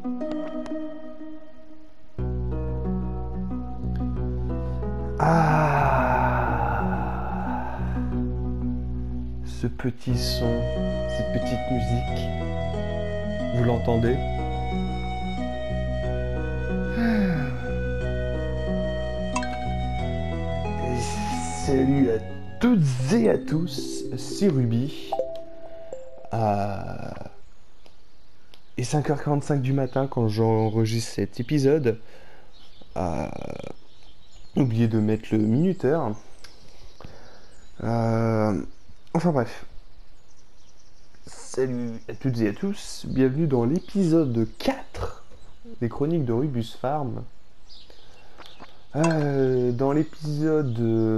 Ah, ce petit son, cette petite musique, vous l'entendez? Et salut à toutes et à tous, c'est Ruby. Et 5h45 du matin quand j'enregistre cet épisode. Oublié de mettre le minuteur. Enfin bref. Salut à toutes et à tous, bienvenue dans l'épisode 4 des chroniques de Rubus Farm. Dans l'épisode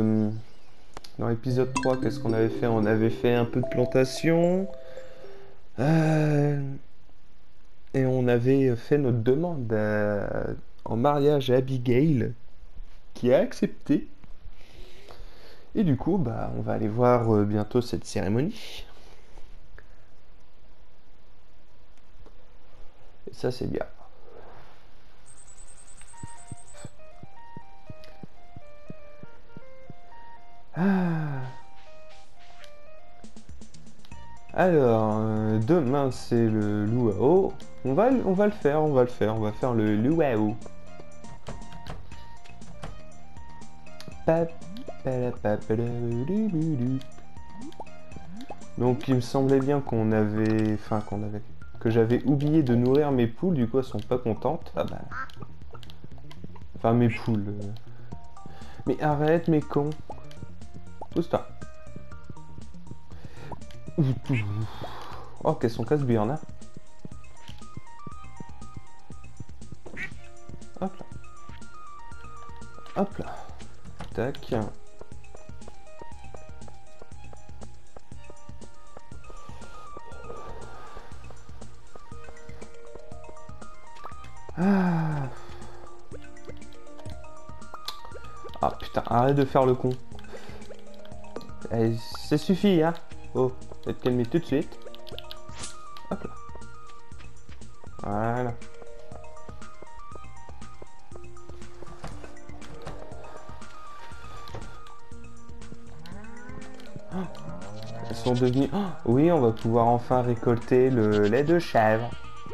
3, qu'est-ce qu'on avait fait? On avait fait un peu de plantation. Et on avait fait notre demande en mariage à Abigail, qui a accepté. Et du coup, on va aller voir bientôt cette cérémonie. Et ça, c'est bien. Alors, demain, c'est le luau. On va le faire, on va faire le luau. Donc il me semblait bien que j'avais oublié de nourrir mes poules, du coup elles sont pas contentes. Enfin mes poules. Mais arrête mes cons. Pousse-toi. Oh qu'elles sont casse-burnes hein. Hop là. Hop là. Tac. Ah putain, arrête de faire le con. Allez, ça suffit hein. Oh, va te calmer tout de suite. Hop là. Voilà. Elles sont devenues... Oh, oui, on va pouvoir enfin récolter le lait de chèvre.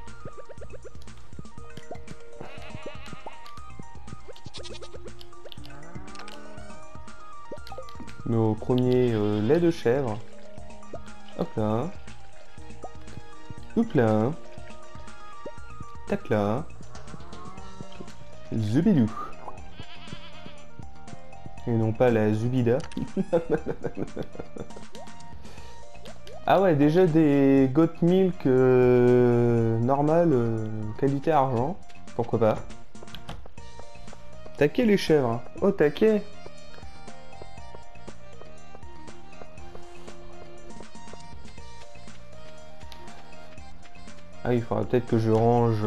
Nos premiers laits de chèvre. Hop là. Hop là. Tac là. Zubidou. Et non pas la Zubida. Ah ouais, déjà des goat milk normal, qualité argent. Pourquoi pas. Taquet les chèvres. Hein. Oh taquet. Ah, il faudra peut-être que je range.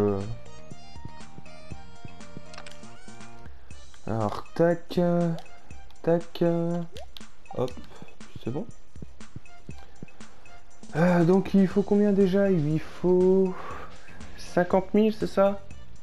Alors, tac. Tac. Hop. C'est bon. Donc, il faut combien déjà? Il faut 50 000, c'est ça?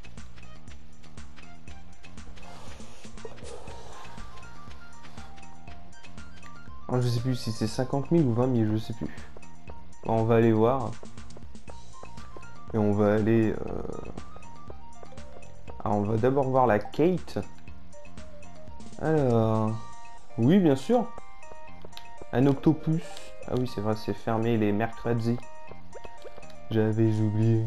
Alors, je sais plus si c'est 50 000 ou 20 000, je sais plus. On va aller voir. Et on va aller... Alors, on va d'abord voir la Kate. Alors... Oui, bien sûr. Un octopus. Ah oui, c'est vrai, c'est fermé les mercredis. J'avais oublié.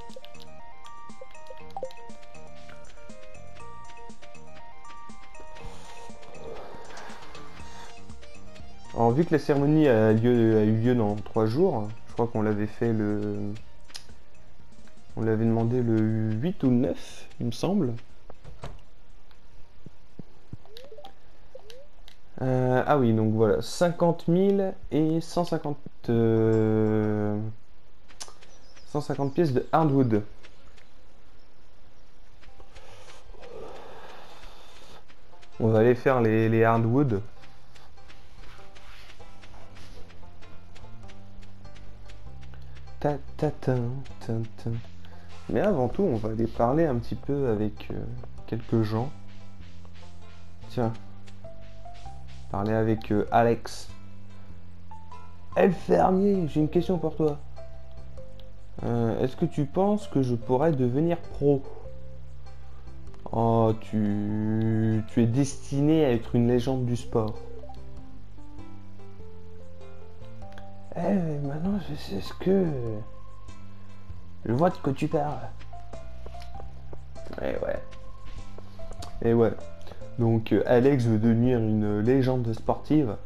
Alors, vu que la cérémonie a eu lieu dans 3 jours, je crois qu'on l'avait fait le... On l'avait demandé le 8 ou le 9, il me semble. Ah oui, donc voilà, 50 000 et 150 pièces de hardwood. On va aller faire les hardwood. Ta ta ta ta ta. Mais avant tout, on va aller parler un petit peu avec quelques gens. Tiens, parler avec Alex. Eh, le fermier, j'ai une question pour toi. Est-ce que tu penses que je pourrais devenir pro? Oh, tu es destiné à être une légende du sport. Maintenant je sais ce que... Je vois de quoi tu parles. Eh ouais. Et ouais. Donc Alex veut devenir une légende sportive.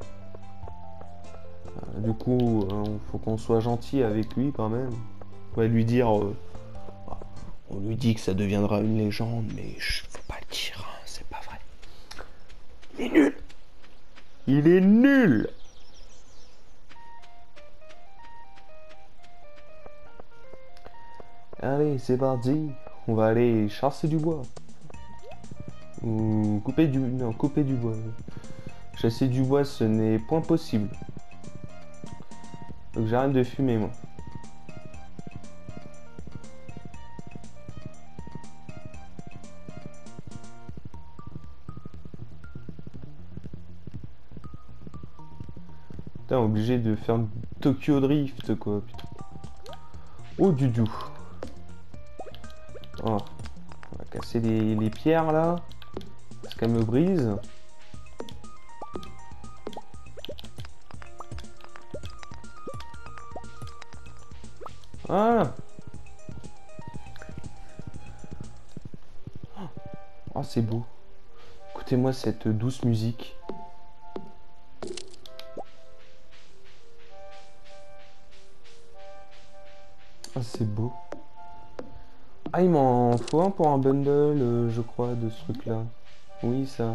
Du coup, faut qu'on soit gentil avec lui quand même. On va lui dire... on lui dit que ça deviendra une légende, mais faut pas le dire, hein, c'est pas vrai. Il est nul. Il est nul. Allez, c'est parti. On va aller chasser du bois. Ou couper du... Non, couper du bois. Chasser du bois, ce n'est point possible. Donc j'arrête de fumer, moi. Putain, obligé de faire Tokyo Drift, quoi. Putain. Oh, Dudu. Oh. On va casser les pierres, là. Parce qu'elles me brisent. Ah. Oh, c'est beau. Écoutez-moi cette douce musique. Ah, c'est beau. Ah, il m'en faut un pour un bundle, je crois, de ce truc-là. Oui, ça.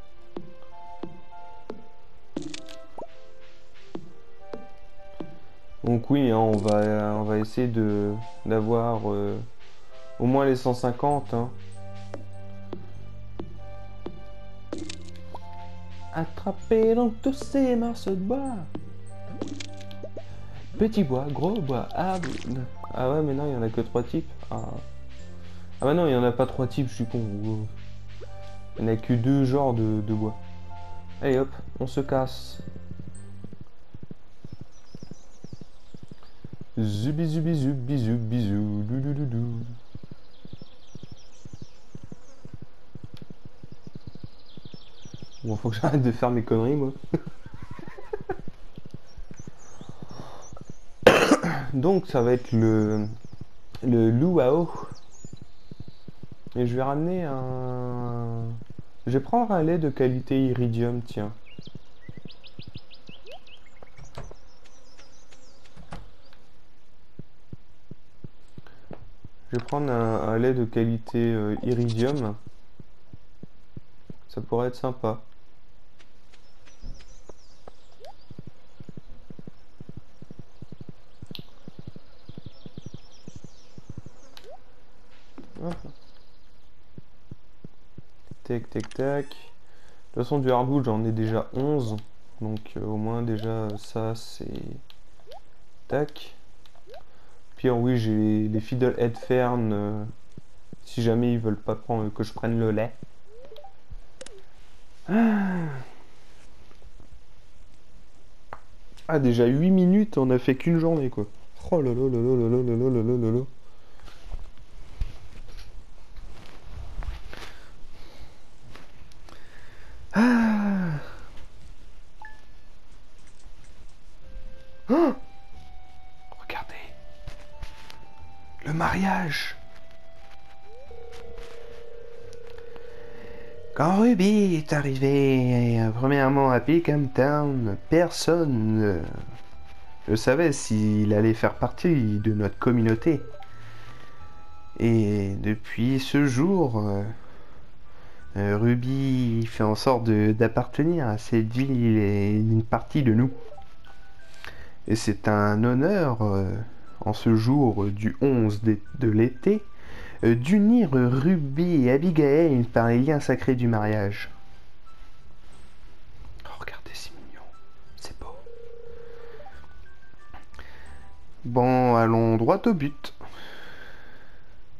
Donc oui, hein, on va essayer d'avoir au moins les 150. Hein. Attrapez donc tous ces morceaux de bois. Petit bois, gros bois, arbre. Ah ouais, mais non, il y en a que 3 types. Ah, ah bah non, il y en a pas 3 types, je suis con. Il n'y en a que 2 genres de bois. Allez hop, on se casse. Zubi zubi zubi zubi zou, doudoudou. Bon, faut que j'arrête de faire mes conneries, moi. Donc, ça va être le luau. Et je vais ramener un... Je vais prendre un lait de qualité iridium, tiens. Je vais prendre un lait de qualité iridium. Ça pourrait être sympa. Hop. Tac, tac, tac. De toute façon, du hardwood, j'en ai déjà 11. Donc, au moins, déjà, ça, c'est... Tac. Puis, oui, j'ai les Fiddlehead Fern. Si jamais ils veulent pas prendre, que je prenne le lait. Ah, déjà 8 minutes, on a fait qu'une journée, quoi. Oh là là là là là là là là là là là. Ah. Oh, regardez. Le mariage. Quand Ruby est arrivé premièrement à Peckham Town, personne ne savait s'il allait faire partie de notre communauté. Et depuis ce jour, Ruby fait en sorte d'appartenir à cette ville et une partie de nous. Et c'est un honneur, en ce jour du 11 de l'été, d'unir Ruby et Abigail par les liens sacrés du mariage. Oh, regardez, c'est mignon. C'est beau. Bon, allons droit au but.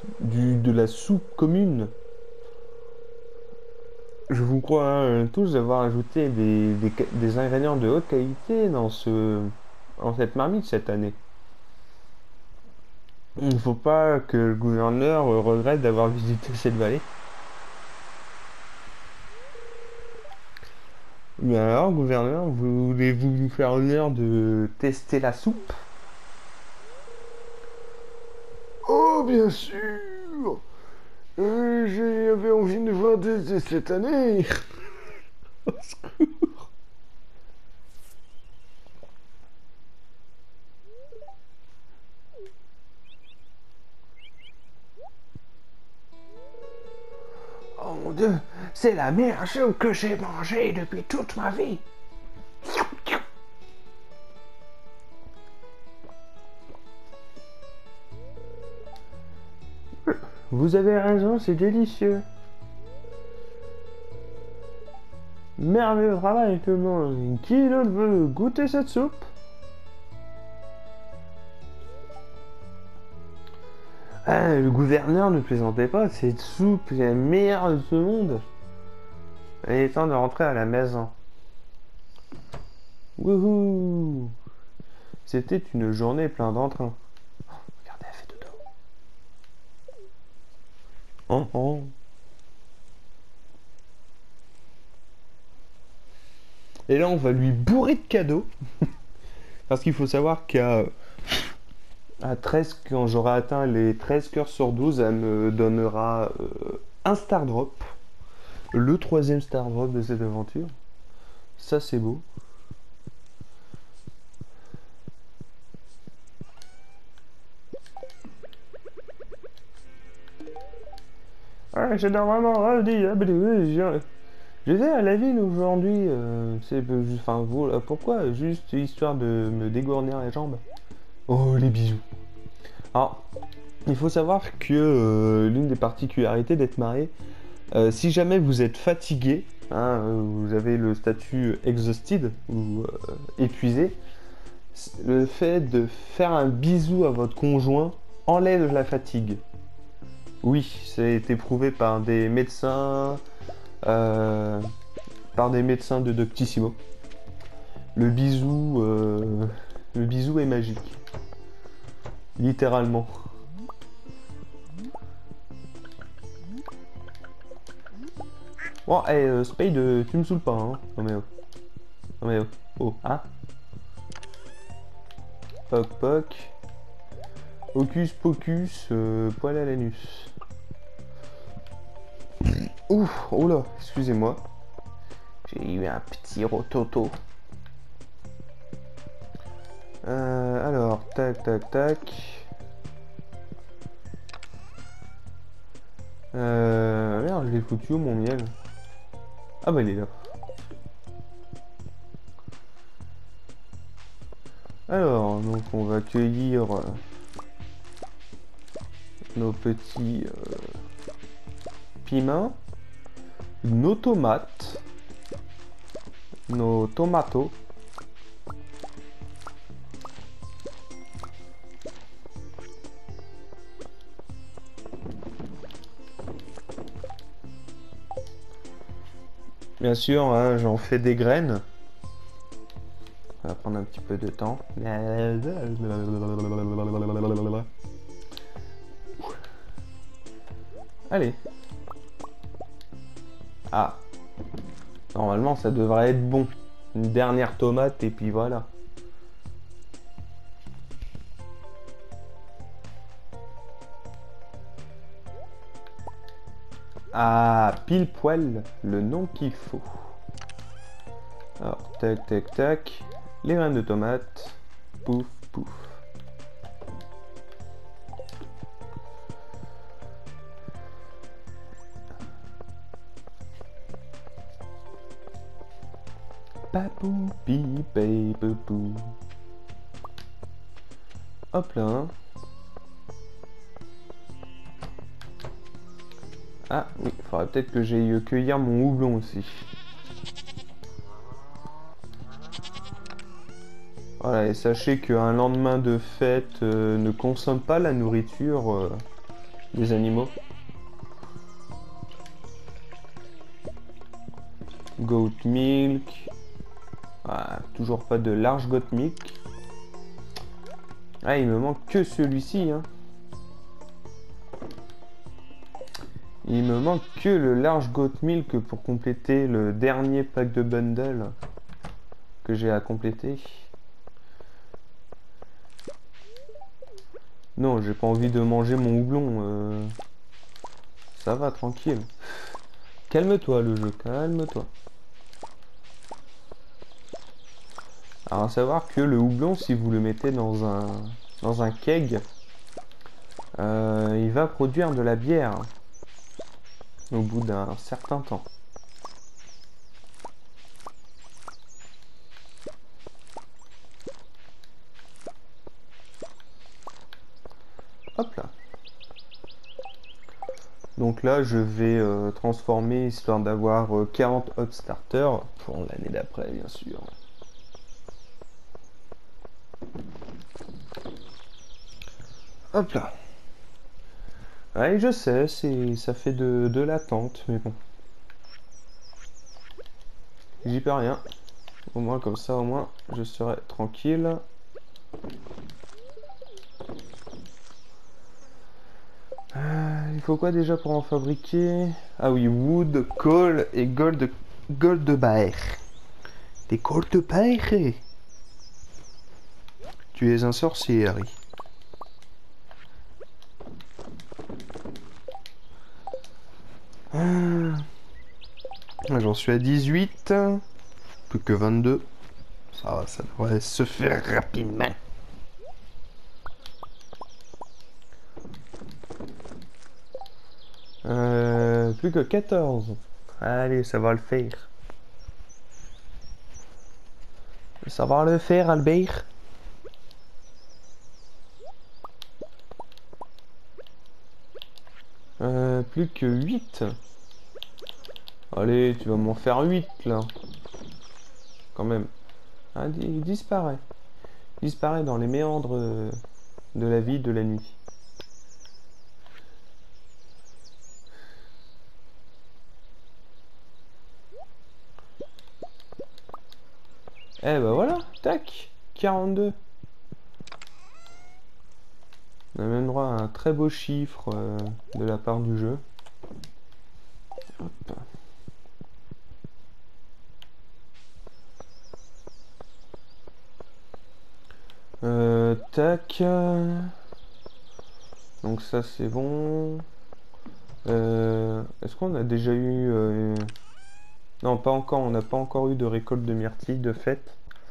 de la soupe commune. Je vous crois hein, tous d'avoir ajouté des ingrédients de haute qualité dans cette marmite cette année. Il ne faut pas que le gouverneur regrette d'avoir visité cette vallée. Mais alors, gouverneur, voulez-vous nous faire l'honneur de tester la soupe? Oh, bien sûr. J'avais envie de voir cette année. Oh mon Dieu, c'est la meilleure soupe que j'ai mangée depuis toute ma vie. Vous avez raison, c'est délicieux. Merveilleux travail tout le monde. Qui d'autre veut goûter cette soupe? Ah, le gouverneur ne plaisantait pas, cette soupe est la meilleure de ce monde. Il est temps de rentrer à la maison. Wouhou! C'était une journée pleine d'entrain. Oh, regardez, elle fait dodo. Oh, oh. Et là, on va lui bourrer de cadeaux. Parce qu'il faut savoir qu'à 13, quand j'aurai atteint les 13 cœurs sur 12, elle me donnera un Star Drop. Le troisième Star Drop de cette aventure. Ça, c'est beau. Ah, j'étais vraiment ravi. Je vais à la ville aujourd'hui. Enfin, pourquoi? Juste histoire de me dégourdir les jambes. Oh, les bisous. Alors, il faut savoir que l'une des particularités d'être marié, si jamais vous êtes fatigué, hein, vous avez le statut exhausted ou épuisé, le fait de faire un bisou à votre conjoint enlève la fatigue. Oui, ça a été prouvé par des médecins, de Doctissimo. Le bisou est magique, littéralement. Bon, Spade, tu me saoules pas, hein. Non mais oh. Non mais oh. Oh, hein. Poc poc. Hocus pocus, poil à l'anus. Ouf, oh là, excusez-moi. J'ai eu un petit rototo. Alors, tac, tac, tac. Merde, je l'ai foutu où mon miel? Ah bah il est là. Alors, donc on va cueillir nos petits piments, nos tomates, nos tomatos. Bien sûr, hein, j'en fais des graines. Ça va prendre un petit peu de temps. Allez. Ah. Normalement, ça devrait être bon. Une dernière tomate et puis voilà. Ah, pile poil, le nom qu'il faut. Alors, tac, tac, tac. Les graines de tomates. Pouf, pouf. Papou, pipé, poupou. Hop là. Ah oui, il faudrait peut-être que j'aille cueillir mon houblon aussi. Voilà, et sachez qu'un lendemain de fête ne consomme pas la nourriture des animaux. Goat milk. Ah, toujours pas de large goat milk. Ah, il me manque que celui-ci, hein. Il me manque que le large goat milk pour compléter le dernier pack de bundle que j'ai à compléter. Non, j'ai pas envie de manger mon houblon. Ça va, tranquille. Calme-toi le jeu, calme-toi. Alors à savoir que le houblon, si vous le mettez dans un keg, il va produire de la bière au bout d'un certain temps. Hop là. Donc là, je vais transformer, histoire d'avoir 40 hot starters pour l'année d'après, bien sûr. Hop là. Ouais, je sais, ça fait de l'attente, mais bon. J'y peux rien. Au moins, comme ça, au moins, je serai tranquille. Il faut quoi déjà pour en fabriquer? Ah oui, wood, coal et goldbeer. Des goldbeer? Tu es un sorcier, Harry. J'en suis à 18. Plus que 22. Ça devrait se faire rapidement. Plus que 14. Allez, ça va le faire. Ça va le faire, Albert. Plus que 8. Allez, tu vas m'en faire 8 là. Quand même. Ah, il disparaît. Il disparaît dans les méandres de la vie de la nuit. Eh ben voilà, tac, 42. On a même droit à un très beau chiffre de la part du jeu. Hop. Tac. Donc ça c'est bon. Est-ce qu'on a déjà eu... Non, pas encore, on n'a pas encore eu de récolte de myrtille de fait.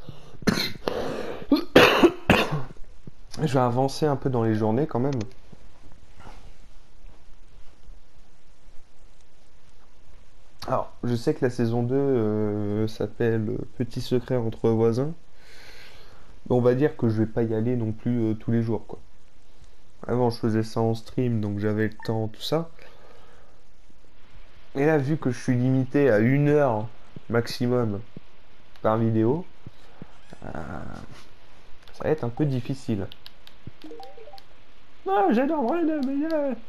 Je vais avancer un peu dans les journées quand même. Alors, je sais que la saison 2 s'appelle Petit secret entre voisins. Mais on va dire que je vais pas y aller non plus tous les jours, quoi. Avant, je faisais ça en stream, donc j'avais le temps, tout ça. Et là, vu que je suis limité à 1 heure maximum par vidéo, ça va être un peu difficile. Ah, j'adore Brandon, mais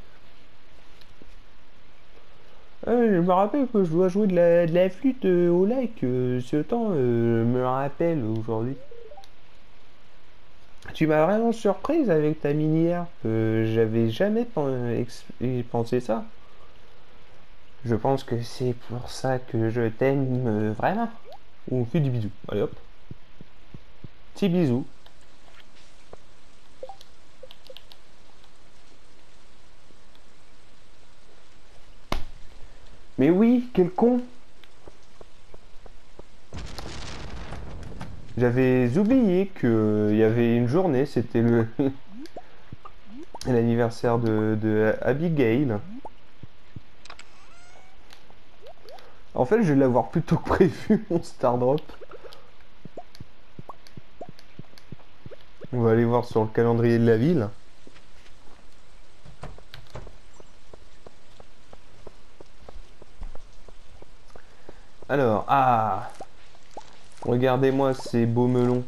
je me rappelle que je dois jouer de la flûte au lac. Ce temps me rappelle aujourd'hui. Tu m'as vraiment surprise avec ta mini-harpe. J'avais jamais pensé ça. Je pense que c'est pour ça que je t'aime vraiment. On fait du bisou. Allez hop. Petit bisou. Mais oui, quel con. J'avais oublié qu'il y avait une journée, c'était le l'anniversaire de Abigail. En fait, je vais l'avoir plus tôt que prévu, mon Star Drop. On va aller voir sur le calendrier de la ville. Alors, regardez-moi ces beaux melons.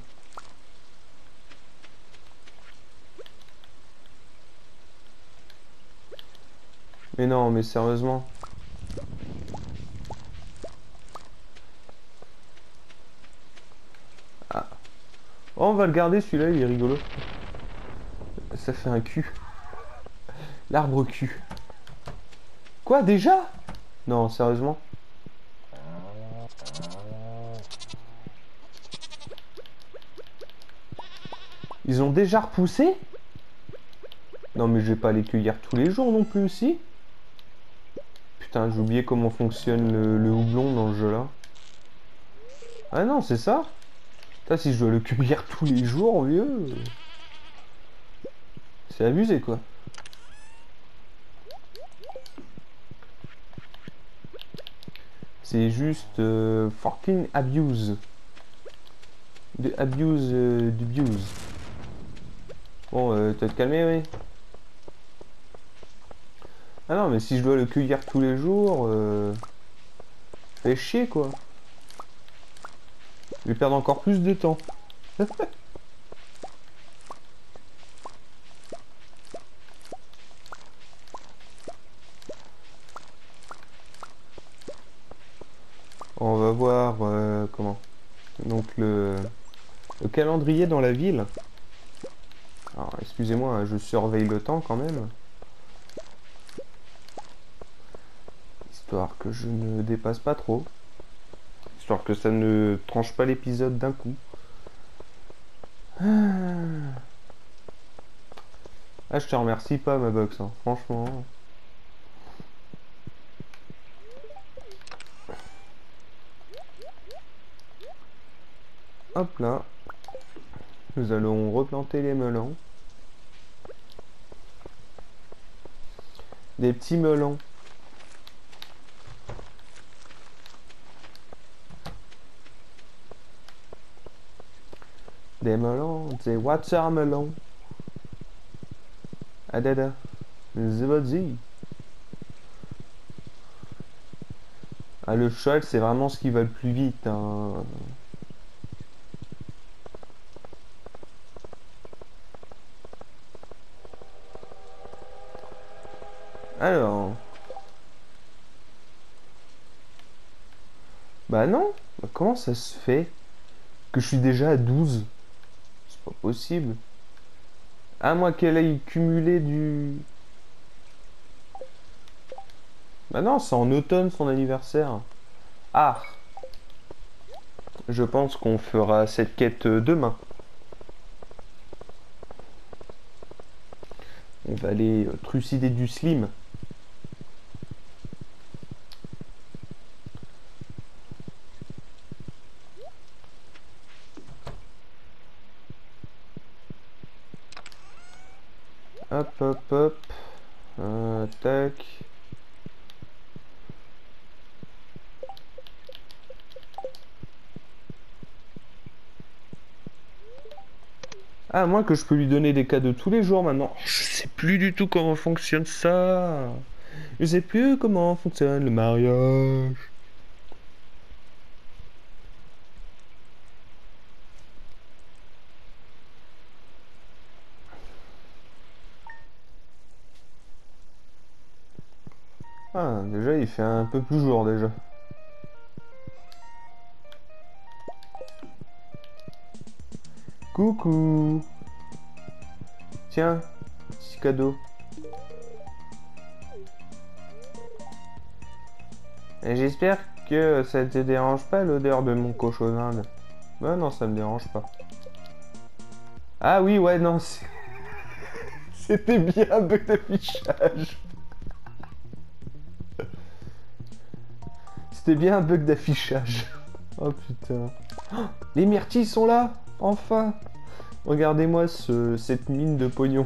Mais non, mais sérieusement. Ah. Oh, on va le garder celui-là, il est rigolo. Ça fait un cul. L'arbre cul. Quoi, déjà? Non, sérieusement. Ils ont déjà repoussé? Non, mais je vais pas les cueillir tous les jours non plus aussi. Putain, j'ai oublié comment fonctionne le houblon dans le jeu là. Ah non, c'est ça? Putain, si je dois le cueillir tous les jours, vieux. C'est abusé quoi. C'est juste fucking abuse. De abuse, d'abuse. Bon, t'as te calmer, oui. Ah non, mais si je dois le cueillir tous les jours, fait chier quoi. Je vais perdre encore plus de temps. On va voir comment. Donc le calendrier dans la ville. Alors excusez-moi, hein, je surveille le temps quand même. Histoire que je ne dépasse pas trop. Histoire que ça ne tranche pas l'épisode d'un coup. Ah, je te remercie pas ma box, hein, franchement. Hop là. Nous allons replanter les melons. Des petits melons. Des melons, des watermelons. Adada. Zebadi. Ah, le cheval, c'est vraiment ce qui va le plus vite, hein. Alors. Bah non. Bah, comment ça se fait que je suis déjà à 12? C'est pas possible. À moins qu'elle ait cumulé du... Bah non, c'est en automne son anniversaire. Ah. Je pense qu'on fera cette quête demain. On va aller trucider du slim. Hop, hop, hop. Tac. Ah, à moins que je peux lui donner des cadeaux tous les jours maintenant. Je sais plus du tout comment fonctionne ça. Je sais plus comment fonctionne le mariage. Ah, déjà, il fait un peu plus jour déjà. Coucou. Tiens, petit cadeau. Et j'espère que ça te dérange pas l'odeur de mon cochon d'Inde. Bah non, ça me dérange pas. Ah oui, ouais, non, c'était bien un bug d'affichage. C'était bien un bug d'affichage. Oh putain. Oh, les myrtilles sont là, enfin. Regardez-moi cette mine de pognon.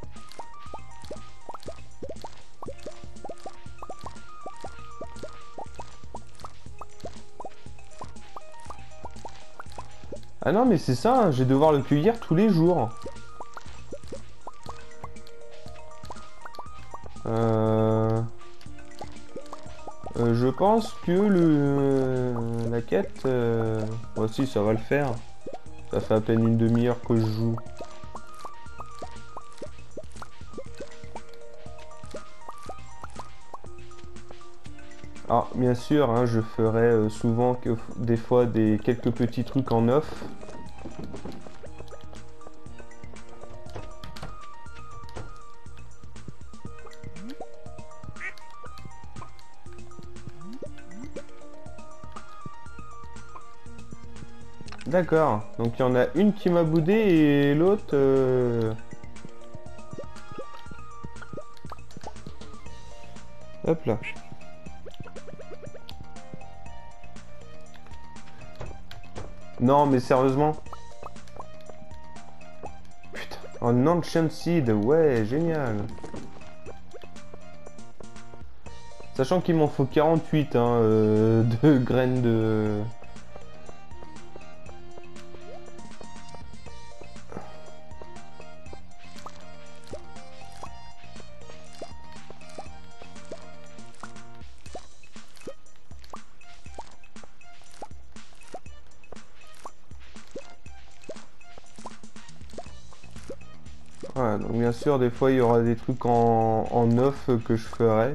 Ah non, mais c'est ça, hein, je vais devoir le cueillir tous les jours. Je pense que la quête... Moi aussi, ça va le faire. Ça fait à peine une demi-heure que je joue. Alors, bien sûr, hein, je ferai souvent des fois quelques petits trucs en off. D'accord, donc il y en a une qui m'a boudé et l'autre... Hop là. Non, mais sérieusement. Putain, un Ancient Seed, ouais, génial. Sachant qu'il m'en faut 48 hein, de graines de... Voilà, donc bien sûr, des fois, il y aura des trucs en off que je ferai.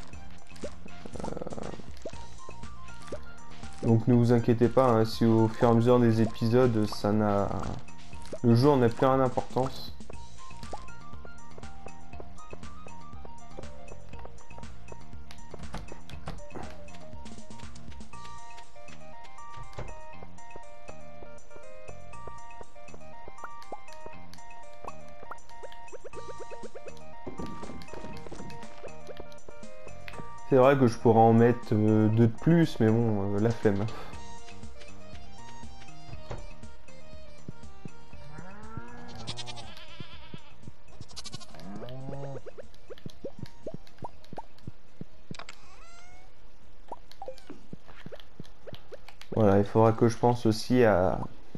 Donc ne vous inquiétez pas, hein, si au fur et à mesure des épisodes, ça n'a... Le jeu n'a plus rien d'importance. C'est vrai que je pourrais en mettre deux de plus, mais bon, la flemme. Voilà, il faudra que je pense aussi à...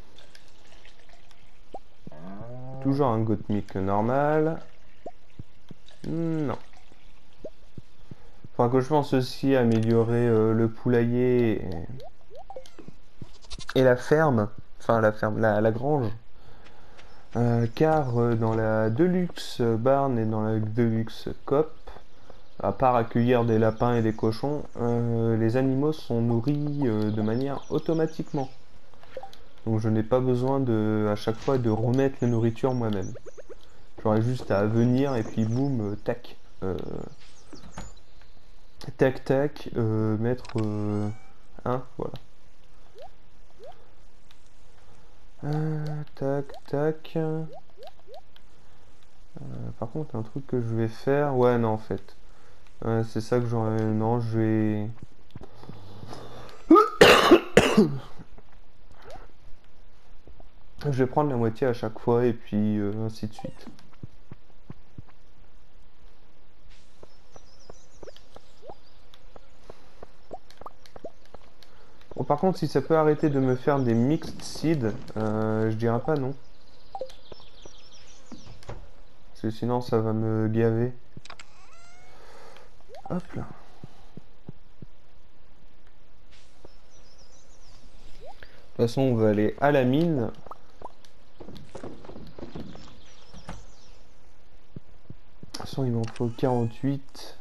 Toujours un Gothmic normal. Non. Il faudra que je pense aussi à améliorer le poulailler et la ferme. Enfin, la ferme, la grange. Car dans la Deluxe Barn et dans la Deluxe Cop, à part accueillir des lapins et des cochons, les animaux sont nourris de manière automatiquement. Donc je n'ai pas besoin de, à chaque fois de remettre la nourriture moi-même. J'aurais juste à venir et puis boum, tac. Tac tac, mettre un, voilà. Tac tac. Par contre, un truc que je vais faire, ouais non en fait. C'est ça que j'aurais, non je vais... Je vais prendre la moitié à chaque fois et puis ainsi de suite. Bon, par contre, si ça peut arrêter de me faire des mixed seeds, je dirais pas non. Parce que sinon, ça va me gaver. Hop là. De toute façon, on va aller à la mine. De toute façon, il m'en faut 48.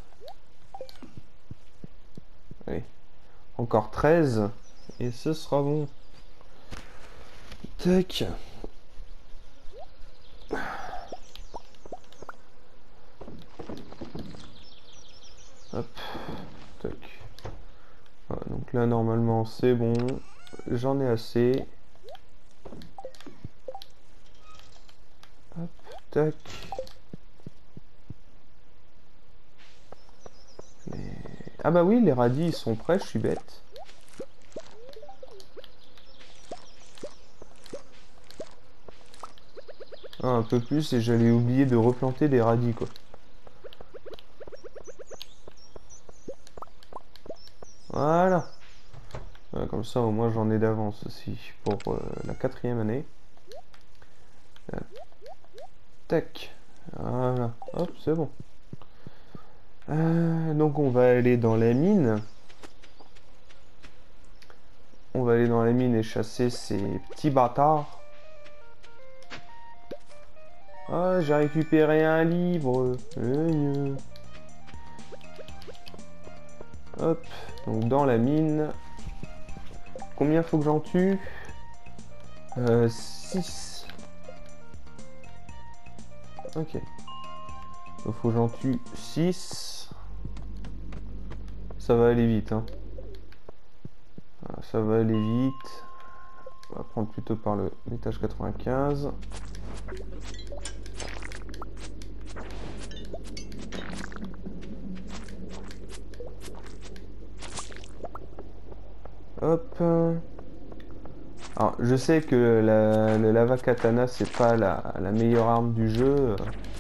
Allez. Encore 13. Et ce sera bon. Tac. Hop. Tac. Voilà, donc là, normalement, c'est bon. J'en ai assez. Hop. Tac. Ah bah oui, les radis, ils sont prêts, je suis bête. Ah, un peu plus et j'allais oublier de replanter des radis, quoi. Voilà. Comme ça, au moins, j'en ai d'avance aussi pour la 4e année. Tac. Voilà. Hop, c'est bon. Donc, on va aller dans la mine. On va aller dans la mine et chasser ces petits bâtards. Ah, j'ai récupéré un livre. Hop, donc dans la mine. Combien faut que j'en tue 6. Ok. Il faut que j'en tue 6. Ça va aller vite, hein. Voilà, ça va aller vite. On va prendre plutôt par l'étage 95. Hop. Alors, je sais que le lava katana, c'est pas la meilleure arme du jeu.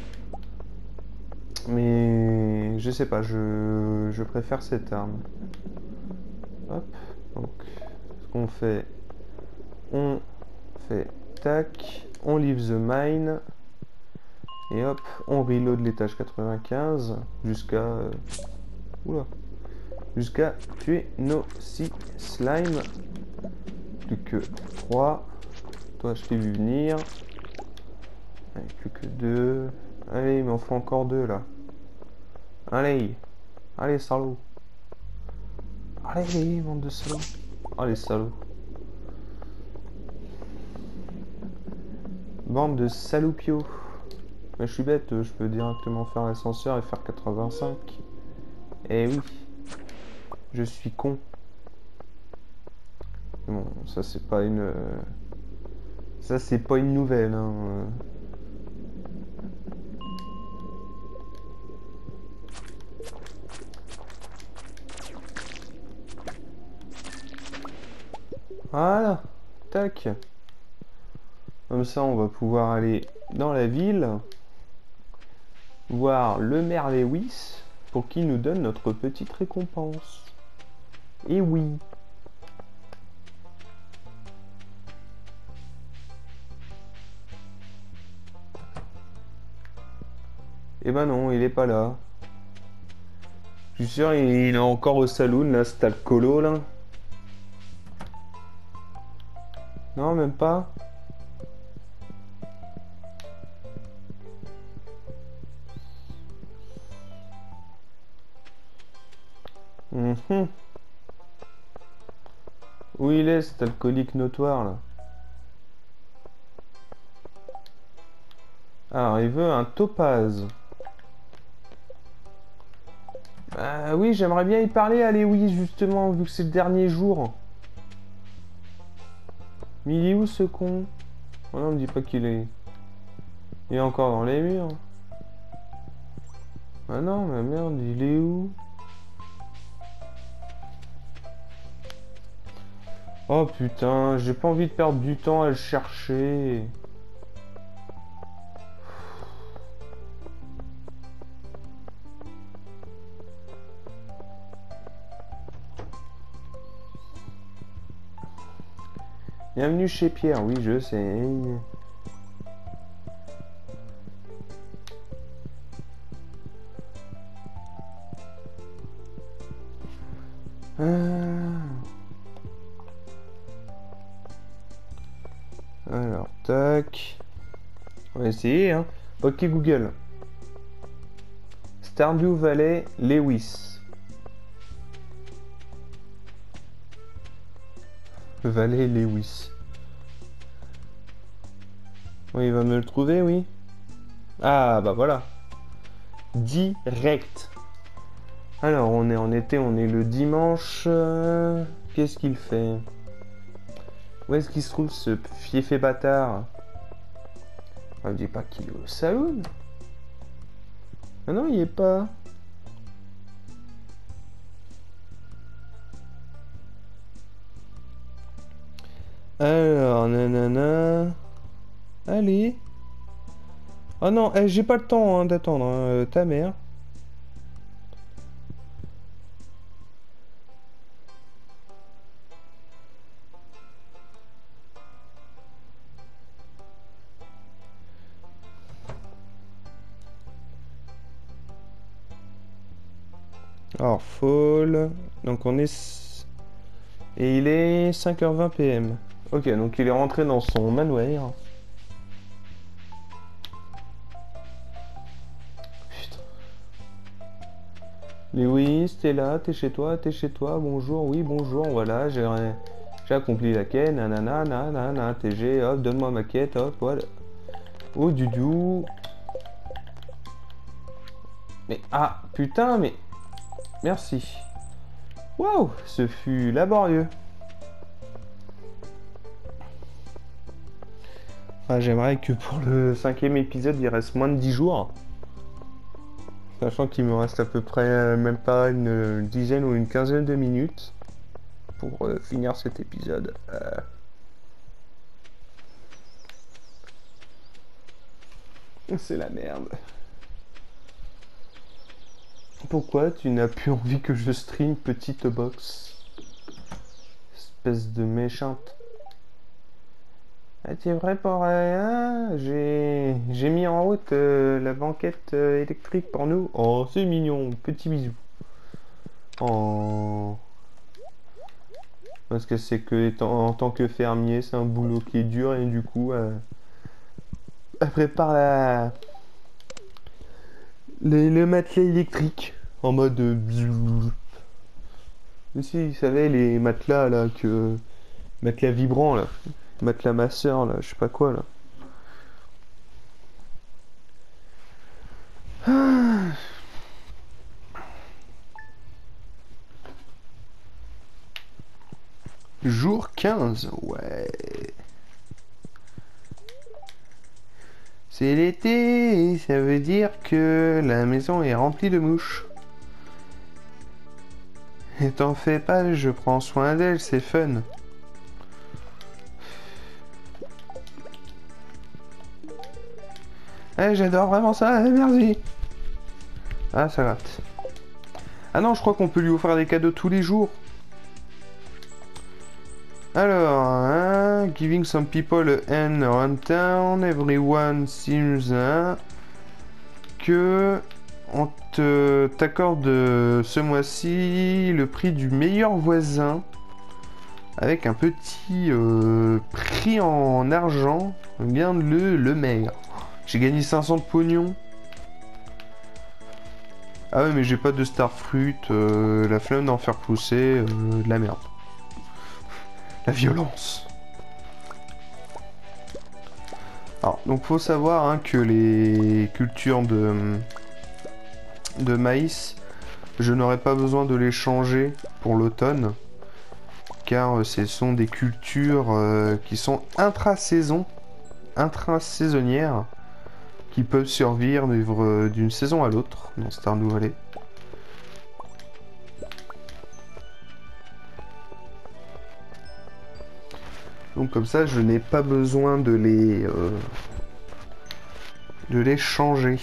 Mais je sais pas, je préfère cette arme. Hop. Donc, ce qu'on fait, on fait tac, on leave the mine. Et hop, on reload l'étage 95 jusqu'à... oula. Jusqu'à tuer nos 6 slimes. Plus que 3. Toi, je t'ai vu venir. Allez, plus que 2. Allez, il m'en faut encore 2 là. Allez. Allez, salaud. Allez, bande de salauds. Allez, salauds. Bande de saloupios. Mais je suis bête, je peux directement faire l'ascenseur et faire 85. Eh oui. Je suis con. Bon, ça c'est pas une... Ça c'est pas une nouvelle, hein. Voilà. Tac. Comme ça on va pouvoir aller dans la ville. Voir le maire Lewis. Pour qu'il nous donne notre petite récompense. Et oui. Eh ben non, il est pas là. Je suis sûr, il est encore au saloon, là, c'est alcoolo, là. Non, même pas. Mhm. Où il est, cet alcoolique notoire, là? Alors, il veut un topaz. Bah oui, j'aimerais bien y parler à Lewis, justement, vu que c'est le dernier jour. Mais il est où, ce con? Oh non, me dis pas qu'il est... Il est encore dans les murs. Ah non, mais merde, il est où? Oh putain, j'ai pas envie de perdre du temps à le chercher. Bienvenue chez Pierre, oui je sais. Alors, tac. On va essayer, hein. Ok Google. Stardew Valley, Lewis. Valley, Lewis. Oui, il va me le trouver, oui. Ah, bah voilà. Direct. Alors, on est en été, on est le dimanche. Qu'est-ce qu'il fait? Où est-ce qu'il se trouve, ce fiefé bâtard? On me dit pas qu'il est au saloon. Ah non, il est pas. Alors, nanana. Allez. Oh non, j'ai pas le temps hein, d'attendre, hein, ta mère. Alors, fall. Donc on est... Et il est 5h20 PM. Ok, donc il est rentré dans son manoir. Putain. Lewis, t'es là, t'es chez toi, bonjour, oui, bonjour, voilà, j'ai accompli la quête, nanana, nanana, TG, hop, donne-moi ma quête, hop, voilà. Oh, Dudu. Mais, ah, putain, mais, merci. Waouh, ce fut laborieux. Ah, j'aimerais que pour le 5e épisode, il reste moins de 10 jours. Sachant qu'il me reste à peu près même pas une dizaine ou une quinzaine de minutes pour finir cet épisode. C'est la merde. Pourquoi tu n'as plus envie que je stream petite box? Espèce de méchante. Ah, t'es vrai pour rien? J'ai mis en route la banquette électrique pour nous. Oh, c'est mignon. Petit bisou. Oh. Parce que c'est que en tant que fermier, c'est un boulot qui est dur et du coup, elle prépare le matelas électrique en mode bzzz. Mais si, vous savez, les matelas là, matelas vibrants là, matelas masseur là, je sais pas quoi là. Ah. Jour 15, ouais. C'est l'été, ça veut dire que la maison est remplie de mouches. Et t'en fais pas, je prends soin d'elle, c'est fun. Eh, j'adore vraiment ça, merci. Ah, ça rate. Ah non, je crois qu'on peut lui offrir des cadeaux tous les jours. Alors, hein, giving some people a hand around town, everyone seems que on t'accorde ce mois-ci le prix du meilleur voisin avec un petit prix en argent. Regarde le maire. J'ai gagné 500 de pognon. Ah ouais, mais j'ai pas de starfruit, la flemme d'en faire pousser, de la merde. La violence. Alors, donc faut savoir hein, que les cultures de maïs, je n'aurai pas besoin de les changer pour l'automne, car ce sont des cultures qui sont intrasaisonnières, qui peuvent survivre d'une saison à l'autre dans Stardew Valley. Donc comme ça, je n'ai pas besoin de les changer.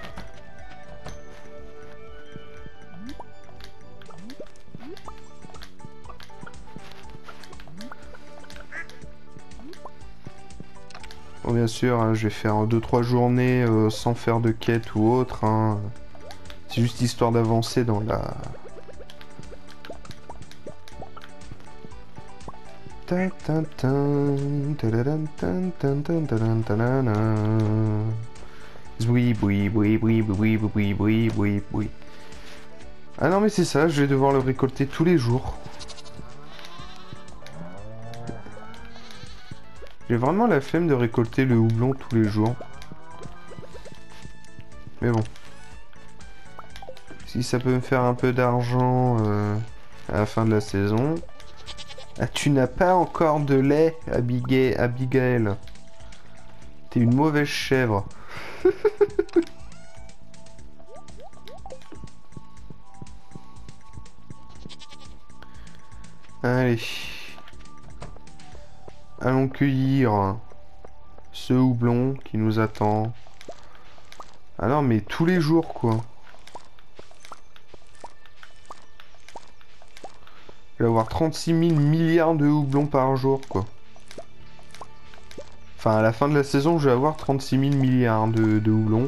Bon, bien sûr, hein, je vais faire 2-3 journées sans faire de quête ou autre. Hein. C'est juste histoire d'avancer dans la... Oui, oui, oui, oui, oui, oui, oui, oui, oui. Ah non mais c'est ça, je vais devoir le récolter tous les jours. J'ai vraiment la flemme de récolter le houblon tous les jours. Mais bon. Si ça peut me faire un peu d'argent à la fin de la saison. Ah, tu n'as pas encore de lait, Abigail. T'es une mauvaise chèvre. Allez. Allons cueillir ce houblon qui nous attend. Ah non, mais tous les jours, quoi. Je vais avoir 36 000 milliards de houblons par jour, quoi. Enfin, à la fin de la saison, je vais avoir 36 000 milliards de houblons.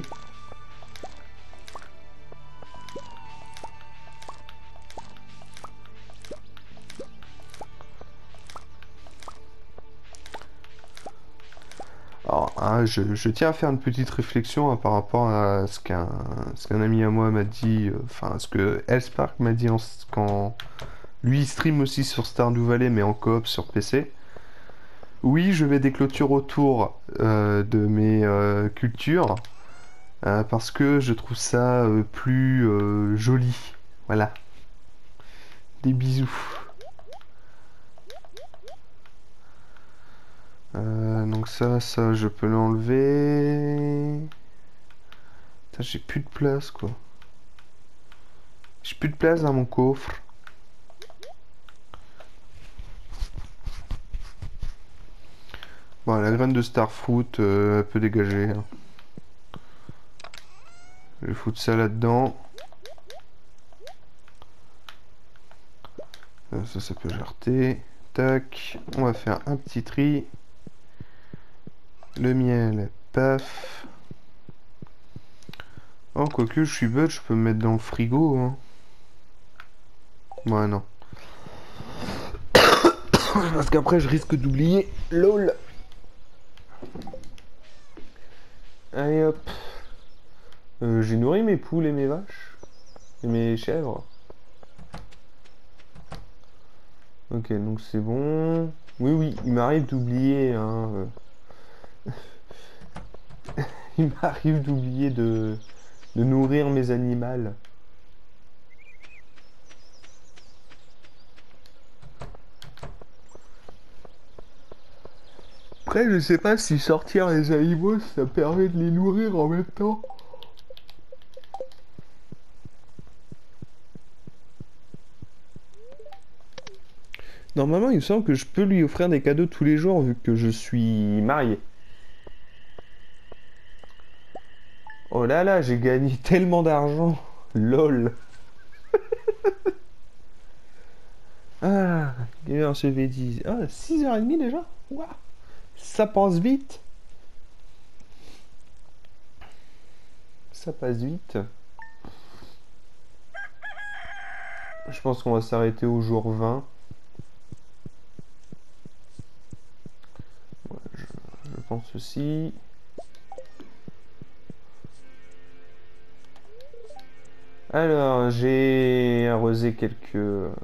Alors, Ah, je tiens à faire une petite réflexion par rapport à ce qu'un ami à moi m'a dit, enfin ce que Elspark m'a dit quand lui il stream aussi sur Stardew Valley mais en coop sur PC. Oui, je mets des clôtures autour de mes cultures parce que je trouve ça plus joli. Voilà, des bisous. Donc ça je peux l'enlever. Putain, j'ai plus de place quoi. J'ai plus de place dans mon coffre. Bon, la graine de Starfruit, elle peut dégager, hein. Je vais foutre ça là-dedans. Ça peut jarter. Tac. On va faire un petit tri. Le miel, paf. Oh, quoique je suis bête, je peux me mettre dans le frigo, hein. Ouais, non. Parce qu'après, je risque d'oublier. LOL. Allez hop. J'ai nourri mes poules et mes vaches. Et mes chèvres. Ok, donc c'est bon. Oui, oui, il m'arrive d'oublier, hein. Il m'arrive d'oublier de nourrir mes animaux. Après, je sais pas si sortir les animaux, ça permet de les nourrir en même temps. Normalement, il me semble que je peux lui offrir des cadeaux tous les jours vu que je suis marié. Oh là là, j'ai gagné tellement d'argent. LOL. Ah, gamer ce V10. Ah, 6h30 déjà? Waouh. Ça passe vite. Ça passe vite. Je pense qu'on va s'arrêter au jour 20. Ouais, je pense aussi. Alors, j'ai arrosé quelques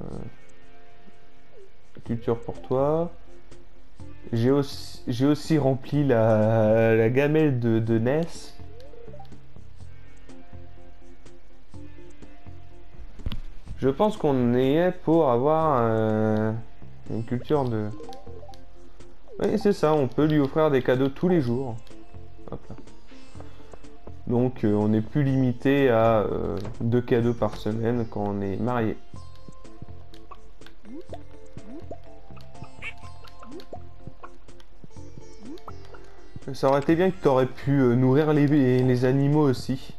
cultures pour toi. J'ai aussi rempli la gamelle de Ness. Je pense qu'on est pour avoir une culture de... Oui, c'est ça, on peut lui offrir des cadeaux tous les jours. Hop là. Donc on n'est plus limité à 2 cadeaux par semaine quand on est marié. Ça aurait été bien que tu aurais pu nourrir les animaux aussi.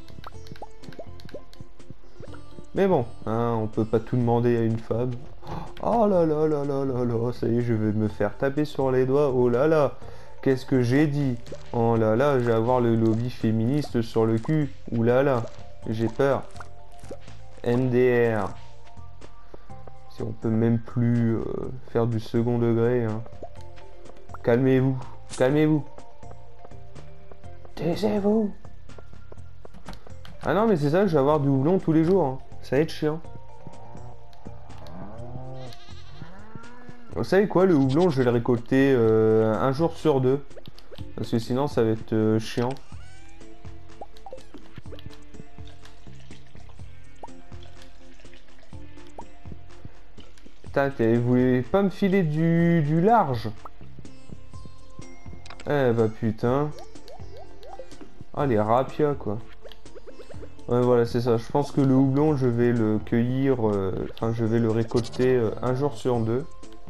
Mais bon, hein, on peut pas tout demander à une femme. Oh là là là là là là, ça y est, je vais me faire taper sur les doigts. Oh là là, qu'est-ce que j'ai dit? Oh là là, je vais avoir le lobby féministe sur le cul. Ouh là là, j'ai peur. MDR. Si on peut même plus faire du second degré. Hein. Calmez-vous, calmez-vous. Taisez-vous. Ah non, mais c'est ça, je vais avoir du houblon tous les jours. Hein. Ça va être chiant. Vous savez quoi, le houblon, je vais le récolter un jour sur 2. Parce que sinon, ça va être chiant. Putain, vous voulez pas me filer du large? Eh bah putain. Ah, les rapias, quoi. Ouais, voilà, c'est ça. Je pense que le houblon, je vais le cueillir... Enfin, je vais le récolter un jour sur 2.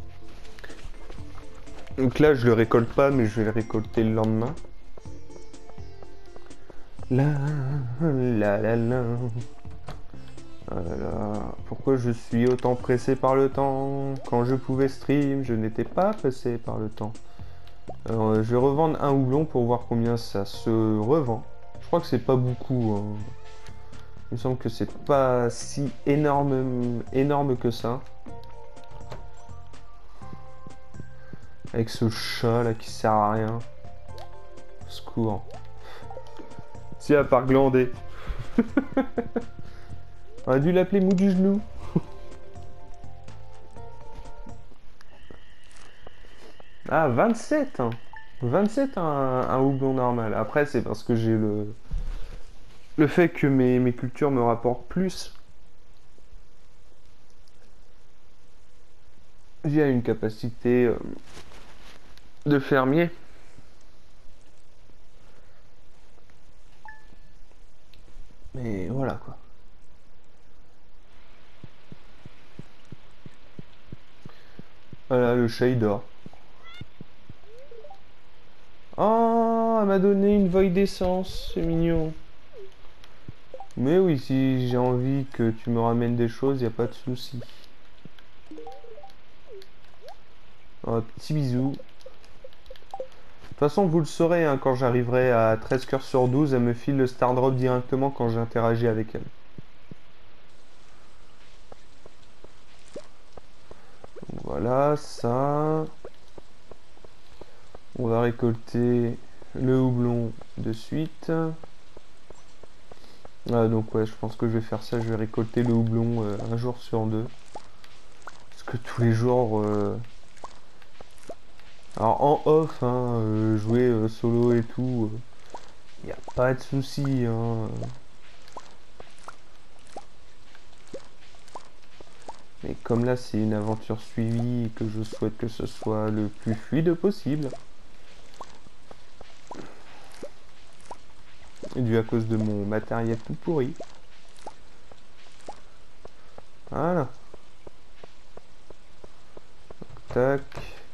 Donc là, je le récolte pas, mais je vais le récolter le lendemain. La la la la. Ah là là. Pourquoi je suis autant pressé par le temps? Quand je pouvais stream, je n'étais pas pressé par le temps. Alors, je vais revendre un houblon pour voir combien ça se revend. Je crois que c'est pas beaucoup. Hein. Il me semble que c'est pas si énorme que ça. Avec ce chat là qui sert à rien. Secours. Si, à part glander. On a dû l'appeler mou du genou. Ah, 27 hein. 27 un houblon normal. Après, c'est parce que j'ai le fait que mes cultures me rapportent plus. J'ai une capacité de fermier. Mais voilà quoi. Voilà, le chat il dort. Oh, elle m'a donné une voile d'essence, c'est mignon. Mais oui, si j'ai envie que tu me ramènes des choses, y a pas de souci. Un petit bisou. De toute façon, vous le saurez, hein, quand j'arriverai à 13 cœurs sur 12, elle me file le star drop directement quand j'interagis avec elle. Donc voilà, ça. On va récolter le houblon de suite. Ah, donc ouais, je pense que je vais faire ça, je vais récolter le houblon un jour sur deux. Parce que tous les jours... Alors en off, hein, jouer solo et tout, il n'y a pas de souci. Hein. Mais comme là c'est une aventure suivie et que je souhaite que ce soit le plus fluide possible. Dû à cause de mon matériel tout pourri. Voilà. Tac.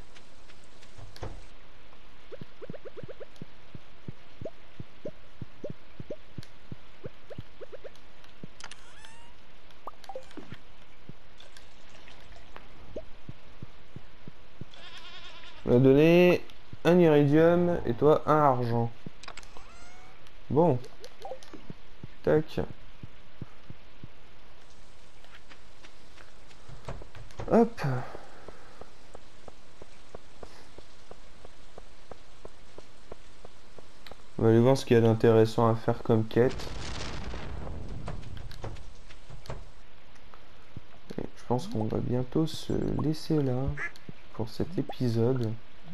On va donner un iridium et toi un argent. Bon. Tac. Hop. On va aller voir ce qu'il y a d'intéressant à faire comme quête. Et je pense qu'on va bientôt se laisser là pour cet épisode.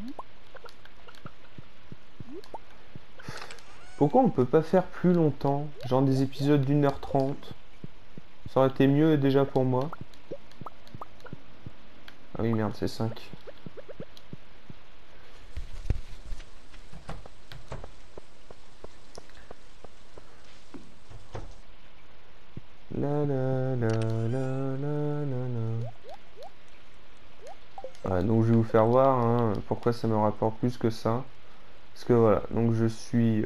Pourquoi on peut pas faire plus longtemps? Genre des épisodes d'1h30. Ça aurait été mieux déjà pour moi. Ah oui merde, c'est 5. La la la la la la la. Voilà, donc je vais vous faire voir hein, pourquoi ça me rapporte plus que ça. Parce que voilà, donc je suis...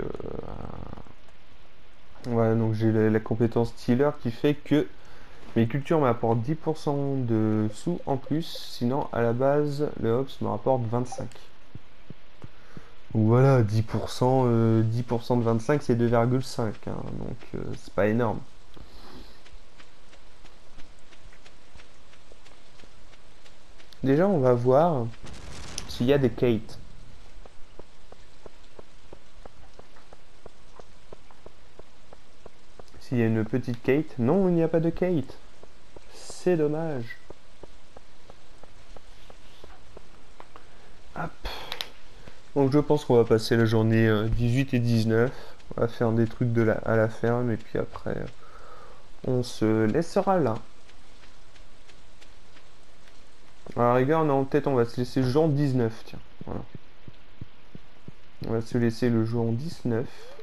voilà, donc j'ai la compétence Stealer qui fait que mes cultures m'apportent 10% de sous en plus. Sinon, à la base, le Hops me rapporte 25. Donc voilà, 10%, 10% de 25, c'est 2,5. Hein, donc c'est pas énorme. Déjà, on va voir s'il y a des Kate. S'il y a une petite Kate. Non, il n'y a pas de Kate. C'est dommage. Hop. Donc je pense qu'on va passer la journée 18 et 19. On va faire des trucs à la ferme et puis après on se laissera là. À la rigueur, non, peut-être on va se laisser le jour 19, tiens. Voilà. On va se laisser le jour 19.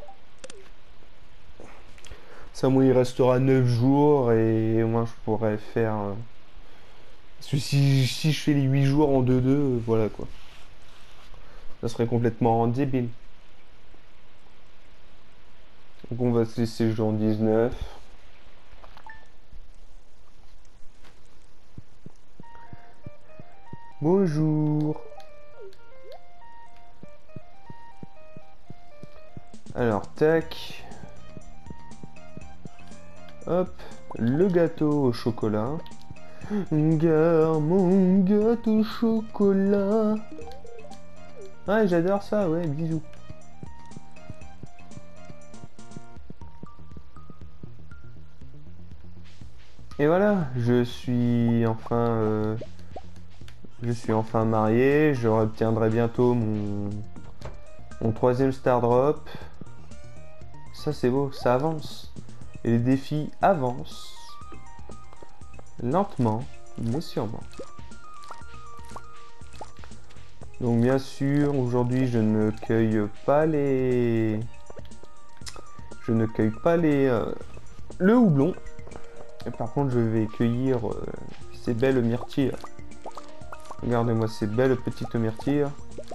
Ça, moi, il restera 9 jours et moi, je pourrais faire... Parce que si je fais les 8 jours en 2-2, voilà quoi. Ça serait complètement débile. Donc on va se laisser le jour 19. Bonjour. Alors, tac. Hop, le gâteau au chocolat. Garde mon gâteau au chocolat. Ouais, j'adore ça, ouais, bisous. Et voilà, je suis enfin marié. Je obtiendrai bientôt mon troisième Star Drop. Ça c'est beau, ça avance. Et les défis avancent. Lentement, mais sûrement. Donc bien sûr, aujourd'hui je ne cueille pas les... Je ne cueille pas le houblon. Et par contre je vais cueillir ces belles myrtilles. Regardez-moi ces belles petites myrtilles.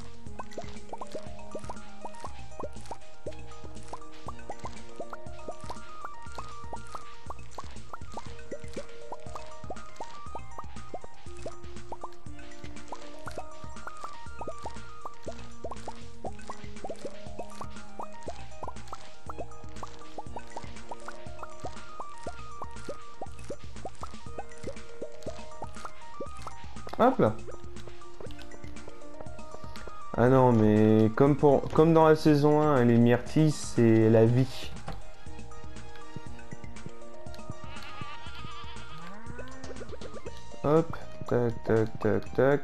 Hop là. Ah non, mais comme dans la saison 1, les myrtilles, c'est la vie. Hop, tac, tac, tac, tac.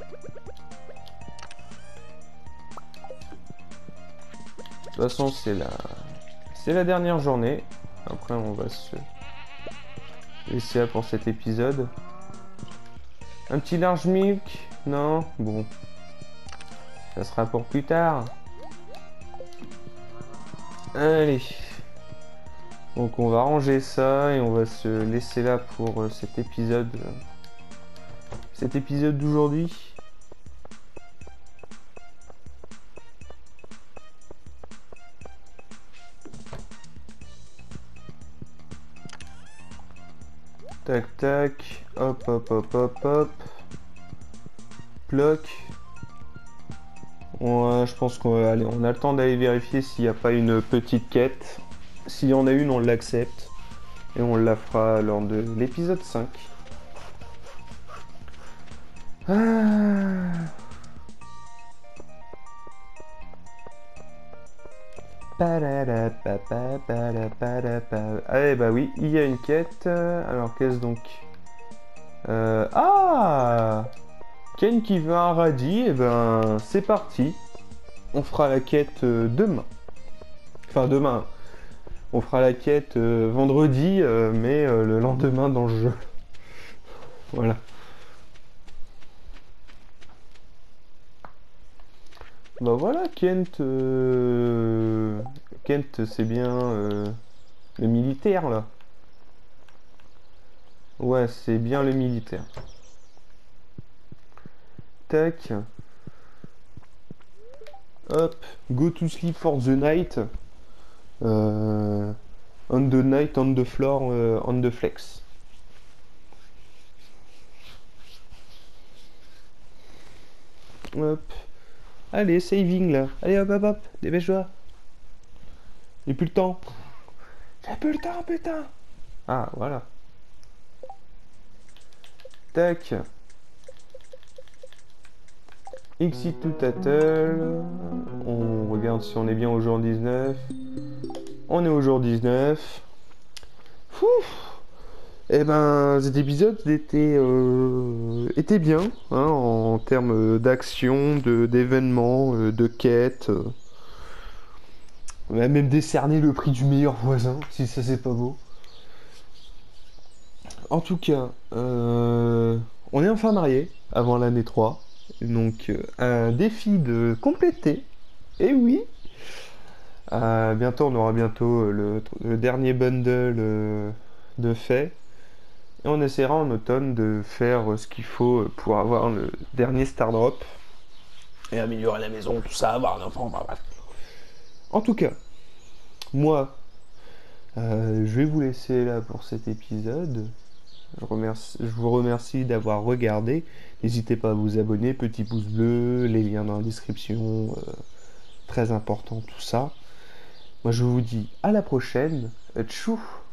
De toute façon, c'est la dernière journée. Après, on va se laisser là pour cet épisode. Un petit large milk? Non? Bon. Ça sera pour plus tard. Allez. Donc on va ranger ça et on va se laisser là pour cet épisode d'aujourd'hui. Tac tac, hop hop hop hop hop. Bloc. Ouais, je pense qu'on va aller. On a le temps d'aller vérifier s'il n'y a pas une petite quête. S'il y en a une, on l'accepte. Et on la fera lors de l'épisode 5. Ah. Allez, bah oui, il y a une quête. Alors, qu'est-ce donc? Ah! Ken qui veut un radis, et ben c'est parti. On fera la quête demain. Enfin demain. On fera la quête vendredi, mais le lendemain dans le jeu. Voilà. Bah voilà, Kent. Kent, c'est bien le militaire là. Ouais, c'est bien le militaire. Tac. Hop. Go to sleep for the night. On the night, on the floor, on the flex. Hop. Allez, saving là. Allez, hop, hop, hop. Dépêche-toi. J'ai plus le temps. J'ai plus le temps, putain. Ah, voilà. Tac. Exit to Tattle. On regarde si on est bien au jour 19. On est au jour 19. Fouf. Eh ben, cet épisode était bien hein, en termes d'action, d'événements, de quêtes. On a même décerné le prix du meilleur voisin, si ça c'est pas beau. En tout cas, on est enfin mariés avant l'année 3. Donc, un défi de compléter. Et oui! Bientôt, on aura bientôt le dernier bundle de fait. Et on essaiera en automne de faire ce qu'il faut pour avoir le dernier Star Drop. Et améliorer la maison, tout ça, avoir un enfant, bref. En tout cas, moi, je vais vous laisser là pour cet épisode. Je vous remercie d'avoir regardé. N'hésitez pas à vous abonner, petit pouce bleu, les liens dans la description, très important tout ça. Moi je vous dis à la prochaine. Tchou!